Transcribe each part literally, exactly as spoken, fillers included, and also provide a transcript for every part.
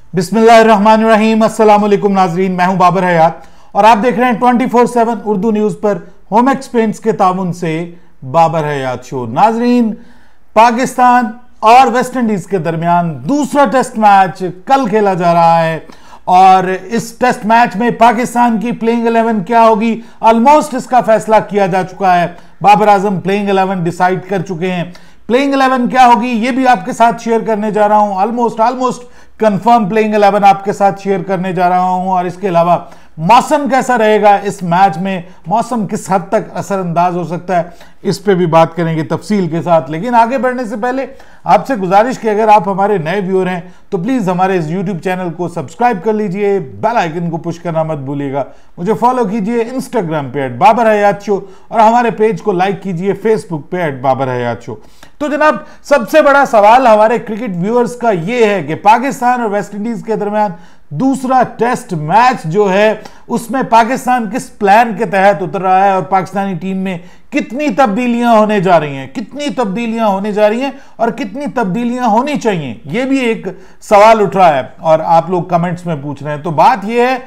बिस्मिल्लाहिर्रहमानिर्रहीम। अस्सलाम वालेकुम नाजरीन, मैं हूं बाबर हयात और आप देख रहे हैं twenty four seven Urdu news पर होम एक्सपेंस के ताउन से बाबर हयात शो। नाजरीन, पाकिस्तान और वेस्ट इंडीज के दरमियान दूसरा टेस्ट मैच कल खेला जा रहा है और इस टेस्ट मैच में पाकिस्तान की प्लेइंग इलेवन क्या होगी, ऑलमोस्ट इसका फैसला किया जा चुका है। Babar Azam playing eleven decide कर चुके हैं। प्लेइंग इलेवन क्या होगी ये भी आपके साथ शेयर करने जा रहा हूं। Almost almost confirm playing eleven आपके साथ शेयर करने जा रहा हूं। और इसके अलावा मौसम कैसा रहेगा इस मैच में, मौसम किस हद तक असरअंदाज हो सकता है, इस पे भी बात करेंगे तफसील के साथ। लेकिन आगे बढ़ने से पहले आपसे गुजारिश कि अगर आप हमारे नए व्यूअर हैं तो प्लीज हमारे इस यूट्यूब चैनल को सब्सक्राइब कर लीजिए, बेल आइकन को पुश करना मत भूलिएगा, मुझे फॉलो कीजिए इंस्टाग्राम पे एट बाबर हयात शो और हमारे पेज को लाइक कीजिए फेसबुक पे एट बाबर हयात शो। तो जनाब, सबसे बड़ा सवाल हमारे क्रिकेट व्यूअर्स का यह है कि पाकिस्तान और वेस्ट इंडीज के दरमियान दूसरा टेस्ट मैच जो है उसमें पाकिस्तान किस प्लान के तहत उतर रहा है और पाकिस्तानी टीम में कितनी तब्दीलियां होने जा रही हैं, कितनी तब्दीलियां होने जा रही हैं और कितनी तब्दीलियां होनी चाहिए, यह भी एक सवाल उठ रहा है और आप लोग कमेंट्स में पूछ रहे हैं। तो बात यह है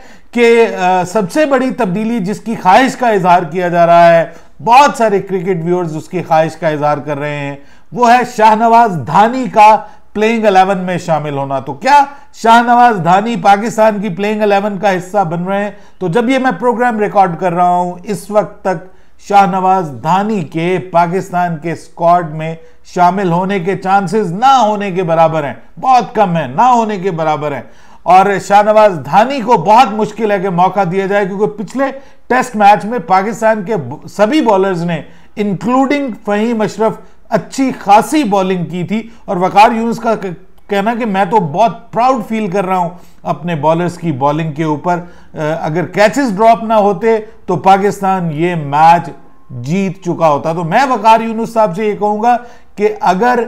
कि सबसे बड़ी तब्दीली जिसकी ख्वाहिश का इजहार किया जा रहा है, बहुत सारे क्रिकेट व्यूअर्स उसकी ख्वाहिश का इजहार कर रहे हैं, वो है शाहनवाज धानी का प्लेइंग इलेवन में शामिल होना। तो क्या शाहनवाज धानी पाकिस्तान की प्लेइंग इलेवन का हिस्सा बन रहे हैं? तो जब ये मैं प्रोग्राम रिकॉर्ड कर रहा हूं इस वक्त तक शाहनवाज धानी के पाकिस्तान के स्क्वाड में शामिल होने के चांसेस ना होने के बराबर हैं, बहुत कम है, ना होने के बराबर हैं। और शाहनवाज धानी को बहुत मुश्किल है कि मौका दिया जाए, क्योंकि पिछले टेस्ट मैच में पाकिस्तान के सभी बॉलर्स ने इंक्लूडिंग फहीम अशरफ अच्छी खासी बॉलिंग की थी। और वकार यूनुस का कहना कि मैं तो बहुत प्राउड फील कर रहा हूं अपने बॉलर्स की बॉलिंग के ऊपर, अगर कैचेस ड्रॉप ना होते तो पाकिस्तान ये मैच जीत चुका होता। तो मैं वकार यूनुस साहब से ये कहूंगा कि अगर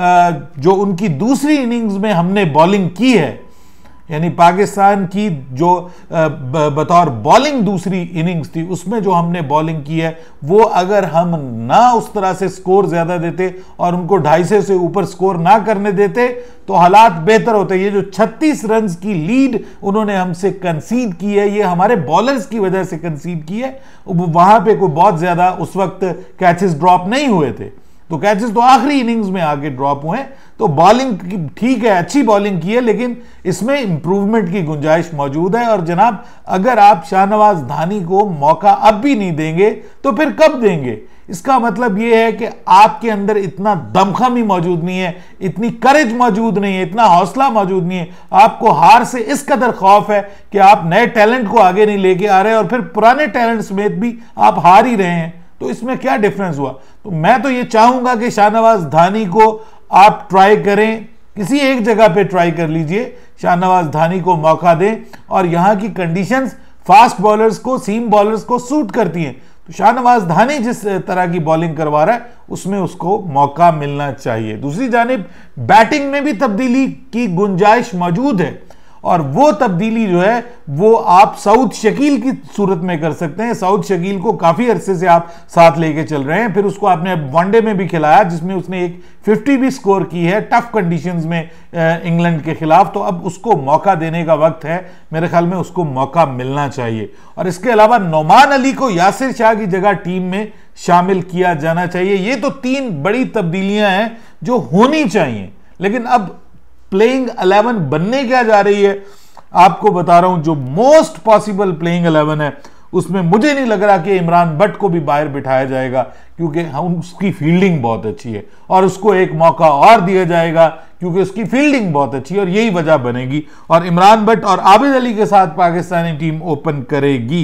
जो उनकी दूसरी इनिंग्स में हमने बॉलिंग की है, यानी पाकिस्तान की जो बतौर बॉलिंग दूसरी इनिंग्स थी उसमें जो हमने बॉलिंग की है, वो अगर हम ना उस तरह से स्कोर ज्यादा देते और उनको ढाई सौ से ऊपर स्कोर ना करने देते तो हालात बेहतर होते। ये जो छत्तीस रन की लीड उन्होंने हमसे कंसीड की है, ये हमारे बॉलर्स की वजह से कंसीड की है। वहां पे कोई बहुत ज्यादा उस वक्त कैचेस ड्रॉप नहीं हुए थे, तो कैचेस तो आखिरी इनिंग्स में आगे ड्रॉप हुए। तो बॉलिंग ठीक है, अच्छी बॉलिंग की है, लेकिन इसमें इंप्रूवमेंट की गुंजाइश मौजूद है। और जनाब, अगर आप शाहनवाज धानी को मौका अब भी नहीं देंगे तो फिर कब देंगे? इसका मतलब यह है कि आपके अंदर इतना दमखम ही मौजूद नहीं है, इतनी करेज मौजूद नहीं है, इतना हौसला मौजूद नहीं है। आपको हार से इस कदर खौफ है कि आप नए टैलेंट को आगे नहीं लेके आ रहे और फिर पुराने टैलेंट समेत भी आप हार ही रहे हैं। तो इसमें क्या डिफरेंस हुआ? तो मैं तो ये चाहूंगा कि शाहनवाज धानी को आप ट्राई करें, किसी एक जगह पे ट्राई कर लीजिए, शाहनवाज धानी को मौका दें। और यहां की कंडीशंस फास्ट बॉलर्स को, सीम बॉलर्स को सूट करती हैं। तो शाहनवाज धानी जिस तरह की बॉलिंग करवा रहा है उसमें उसको मौका मिलना चाहिए। दूसरी जानिब बैटिंग में भी तब्दीली की गुंजाइश मौजूद है और वो तब्दीली जो है वो आप सऊद शकील की सूरत में कर सकते हैं। सऊद शकील को काफी अरसे से आप साथ लेके चल रहे हैं, फिर उसको आपने वनडे में भी खिलाया जिसमें उसने एक पचास भी स्कोर की है टफ कंडीशंस में इंग्लैंड के खिलाफ। तो अब उसको मौका देने का वक्त है, मेरे ख्याल में उसको मौका मिलना चाहिए। और इसके अलावा नोमान अली को यासिर शाह की जगह टीम में शामिल किया जाना चाहिए। ये तो तीन बड़ी तब्दीलियां हैं जो होनी चाहिए। लेकिन अब प्लेइंग इलेवन बनने क्या जा रही है आपको बता रहा हूं। जो मोस्ट पॉसिबल प्लेइंग इलेवन है उसमें मुझे नहीं लग रहा कि इमरान भट्ट को भी बाहर बिठाया जाएगा, क्योंकि हम उसकी फील्डिंग बहुत अच्छी है और उसको एक मौका और दिया जाएगा क्योंकि उसकी फील्डिंग बहुत अच्छी है और यही वजह बनेगी। और इमरान भट्ट और आबिद अली के साथ पाकिस्तानी टीम ओपन करेगी।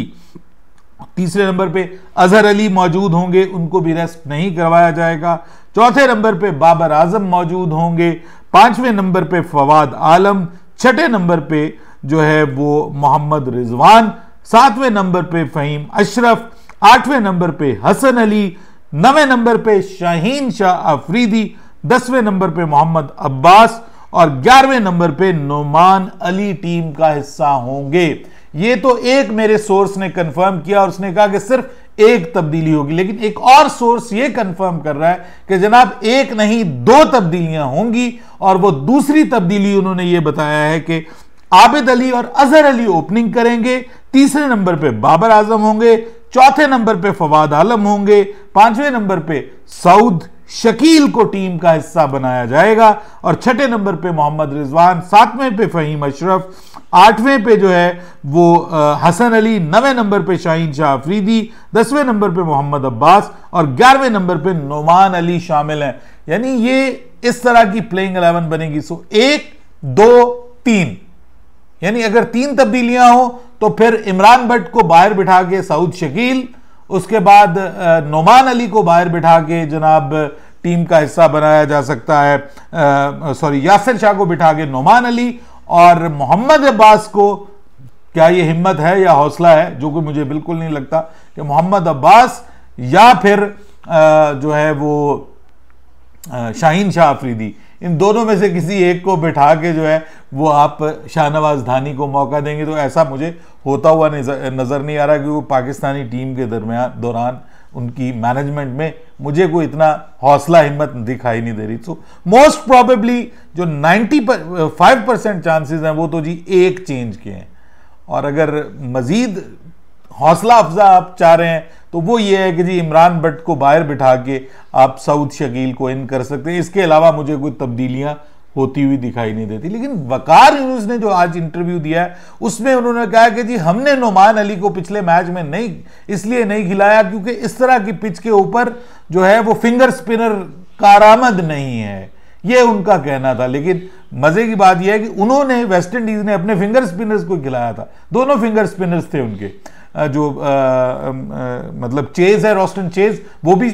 तीसरे नंबर पे अजहर अली मौजूद होंगे, उनको भी रेस्ट नहीं करवाया जाएगा। चौथे नंबर पे बाबर आजम मौजूद होंगे। पांचवें नंबर पे फवाद आलम, छठे नंबर पे जो है वो मोहम्मद रिजवान, सातवें नंबर पे फहीम अशरफ, आठवें नंबर पे हसन अली, नवें नंबर पे शाहीन शाह अफरीदी, दसवें नंबर पे मोहम्मद अब्बास और ग्यारहवें नंबर पे नोमान अली टीम का हिस्सा होंगे। ये तो एक मेरे सोर्स ने कंफर्म किया और उसने कहा कि सिर्फ एक तब्दीली होगी, लेकिन एक और सोर्स ये कंफर्म कर रहा है कि जनाब एक नहीं दो तब्दीलियां होंगी। और वो दूसरी तब्दीली उन्होंने ये बताया है कि आबिद अली और अजहर अली ओपनिंग करेंगे, तीसरे नंबर पे बाबर आजम होंगे, चौथे नंबर पे फवाद आलम होंगे, पांचवें नंबर पे सऊद शकील को टीम का हिस्सा बनाया जाएगा और छठे नंबर पे मोहम्मद रिजवान, सातवें पे फहीम अशरफ, आठवें पे जो है वो हसन अली, नवें नंबर पे शाहीन शाह अफरीदी, दसवें नंबर पे मोहम्मद अब्बास और ग्यारहवें नंबर पे नुमान अली शामिल हैं। यानी ये इस तरह की प्लेइंग इलेवन बनेगी। सो एक दो तीन, यानी अगर तीन तब्दीलियां हो तो फिर इमरान भट्ट को बाहर बिठा के सऊद शकील, उसके बाद नुमान अली को बाहर बिठा के जनाब टीम का हिस्सा बनाया जा सकता है, सॉरी यासिर शाह को बिठा के नुमान अली, और मोहम्मद अब्बास को, क्या ये हिम्मत है या हौसला है, जो कि मुझे बिल्कुल नहीं लगता कि मोहम्मद अब्बास या फिर जो है वो शाहीन शाह अफरीदी, इन दोनों में से किसी एक को बिठा के जो है वो आप शाहनवाज धानी को मौका देंगे, तो ऐसा मुझे होता हुआ नजर नहीं आ रहा, क्योंकि पाकिस्तानी टीम के दरमियान दौरान उनकी मैनेजमेंट में मुझे कोई इतना हौसला हिम्मत दिखाई नहीं दे रही। सो मोस्ट प्रोबेबली जो पचानवे परसेंट चांसेस हैं वो तो जी एक चेंज के हैं, और अगर मजीद हौसला अफजा आप चाह रहे हैं तो वो ये है कि जी इमरान भट्ट को बाहर बिठा के आप सऊद शकील को इन कर सकते हैं। इसके अलावा मुझे कोई तब्दीलियां होती हुई दिखाई नहीं देती। लेकिन वकार यूनुस ने जो आज इंटरव्यू दिया है उसमें उन्होंने कहा कि जी हमने नुमान अली को पिछले मैच में नहीं इसलिए नहीं खिलाया क्योंकि इस तरह की पिच के ऊपर जो है वो फिंगर स्पिनर कारआमद नहीं है, ये उनका कहना था। लेकिन मजे की बात यह है कि उन्होंने, वेस्ट इंडीज ने अपने फिंगर स्पिनर्स को खिलाया था, दोनों फिंगर स्पिनर्स थे उनके, जो आ, आ, मतलब चेज है, रोस्टन चेज, वो भी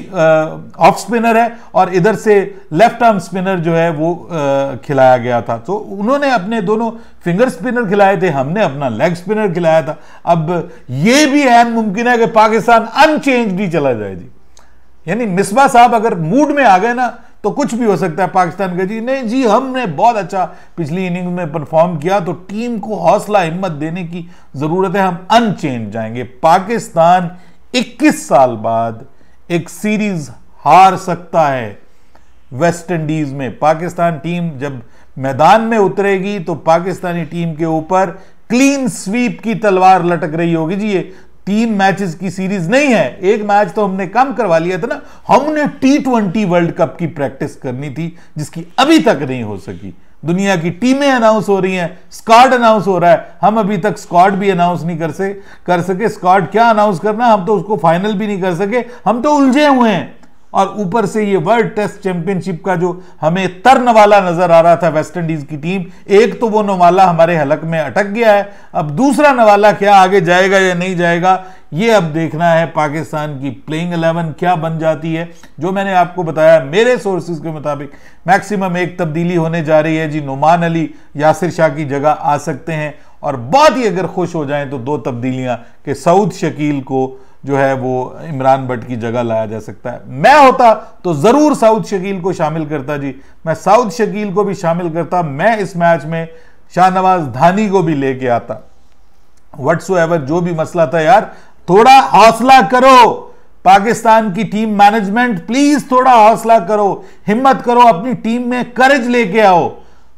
ऑफ स्पिनर है, और इधर से लेफ्ट आर्म स्पिनर जो है वो आ, खिलाया गया था। तो उन्होंने अपने दोनों फिंगर स्पिनर खिलाए थे, हमने अपना लेग स्पिनर खिलाया था। अब ये भी ऐन मुमकिन है कि पाकिस्तान अनचेंज्ड ही चला जाए जी, यानी मिसबा साहब अगर मूड में आ गए ना तो कुछ भी हो सकता है। पाकिस्तान का जी नहीं जी हमने बहुत अच्छा पिछली इनिंग में परफॉर्म किया, तो टीम को हौसला हिम्मत देने की जरूरत है, हम अनचेंज जाएंगे। पाकिस्तान इक्कीस साल बाद एक सीरीज हार सकता है वेस्ट इंडीज में। पाकिस्तान टीम जब मैदान में उतरेगी तो पाकिस्तानी टीम के ऊपर क्लीन स्वीप की तलवार लटक रही होगी जी। ये तीन मैचेस की सीरीज नहीं है, एक मैच तो हमने कम करवा लिया था ना, हमने टी ट्वेंटी वर्ल्ड कप की प्रैक्टिस करनी थी जिसकी अभी तक नहीं हो सकी। दुनिया की टीमें अनाउंस हो रही हैं, स्क्वाड अनाउंस हो रहा है, हम अभी तक स्क्वाड भी अनाउंस नहीं कर से कर सके। स्क्वाड क्या अनाउंस करना, हम तो उसको फाइनल भी नहीं कर सके, हम तो उलझे हुए हैं। और ऊपर से ये वर्ल्ड टेस्ट चैंपियनशिप का जो हमें तरनवाला नजर आ रहा था वेस्ट इंडीज की टीम, एक तो वो नवाला हमारे हलक में अटक गया है, अब दूसरा नवाला क्या आगे जाएगा या नहीं जाएगा ये अब देखना है। पाकिस्तान की प्लेइंग इलेवन क्या बन जाती है। जो मैंने आपको बताया मेरे सोर्सेज के मुताबिक मैक्सिमम एक तब्दीली होने जा रही है जी, नुमान अली यासिर शाह की जगह आ सकते हैं, और बहुत ही अगर खुश हो जाएं तो दो तब्दीलियां कि सऊद शकील को जो है वो इमरान भट्ट की जगह लाया जा सकता है। मैं होता तो जरूर सऊद शकील को शामिल करता जी, मैं सऊद शकील को भी शामिल करता, मैं इस मैच में शाहनवाज धानी को भी लेके आता। व्हाट्सोएवर जो भी मसला था यार, थोड़ा हौसला करो पाकिस्तान की टीम मैनेजमेंट, प्लीज थोड़ा हौसला करो, हिम्मत करो, अपनी टीम में करेज लेके आओ।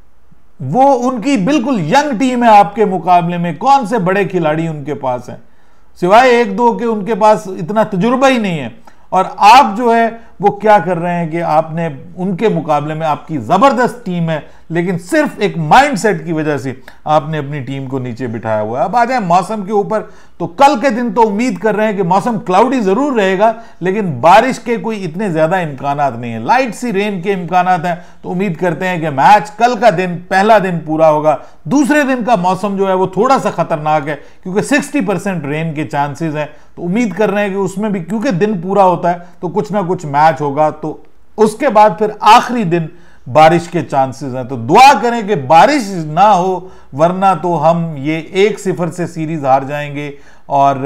वो उनकी बिल्कुल यंग टीम है आपके मुकाबले में, कौन से बड़े खिलाड़ी उनके पास हैं, सिवाय एक दो के उनके पास इतना तजुर्बा ही नहीं है। और आप जो है वो क्या कर रहे हैं कि आपने उनके मुकाबले में, आपकी जबरदस्त टीम है लेकिन सिर्फ एक माइंडसेट की वजह से आपने अपनी टीम को नीचे बिठाया हुआ है। अब आ जाए मौसम के ऊपर, तो कल के दिन तो उम्मीद कर रहे हैं कि मौसम क्लाउडी जरूर रहेगा लेकिन बारिश के कोई इतने ज्यादा इम्कानात नहीं है, लाइट सी रेन के इम्कानात हैं। तो उम्मीद करते हैं कि मैच कल का दिन, पहला दिन पूरा होगा। दूसरे दिन का मौसम जो है वो थोड़ा सा खतरनाक है क्योंकि सिक्सटी परसेंट रेन के चांसेस हैं, तो उम्मीद कर रहे हैं कि उसमें भी क्योंकि दिन पूरा होता है तो कुछ ना कुछ मैच होगा। तो उसके बाद फिर आखिरी दिन बारिश के चांसेस हैं, तो दुआ करें कि बारिश ना हो, वरना तो हम ये एक सिफर से सीरीज हार जाएंगे और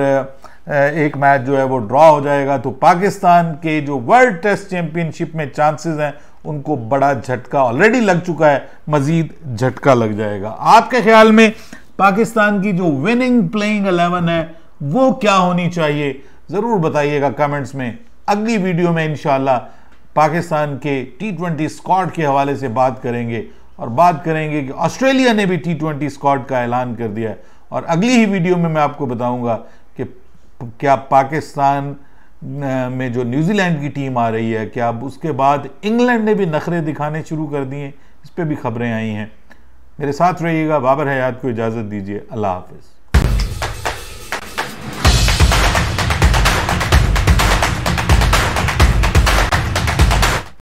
एक मैच जो है वो ड्रॉ हो जाएगा। तो पाकिस्तान के जो वर्ल्ड टेस्ट चैंपियनशिप में चांसेस हैं उनको बड़ा झटका ऑलरेडी लग चुका है, मजीद झटका लग जाएगा। आपके ख्याल में पाकिस्तान की जो विनिंग प्लेइंग इलेवन है वो क्या होनी चाहिए, जरूर बताइएगा कमेंट्स में। अगली वीडियो में इंशाल्लाह पाकिस्तान के टी ट्वेंटी स्क्वाड के हवाले से बात करेंगे और बात करेंगे कि ऑस्ट्रेलिया ने भी टी ट्वेंटी स्क्वाड का ऐलान कर दिया है। और अगली ही वीडियो में मैं आपको बताऊंगा कि क्या पाकिस्तान में जो न्यूजीलैंड की टीम आ रही है, क्या अब उसके बाद इंग्लैंड ने भी नखरे दिखाने शुरू कर दिए, इस पर भी खबरें आई हैं। मेरे साथ रहिएगा। बाबर हयात को इजाज़त दीजिए। अल्लाह हाफिज़।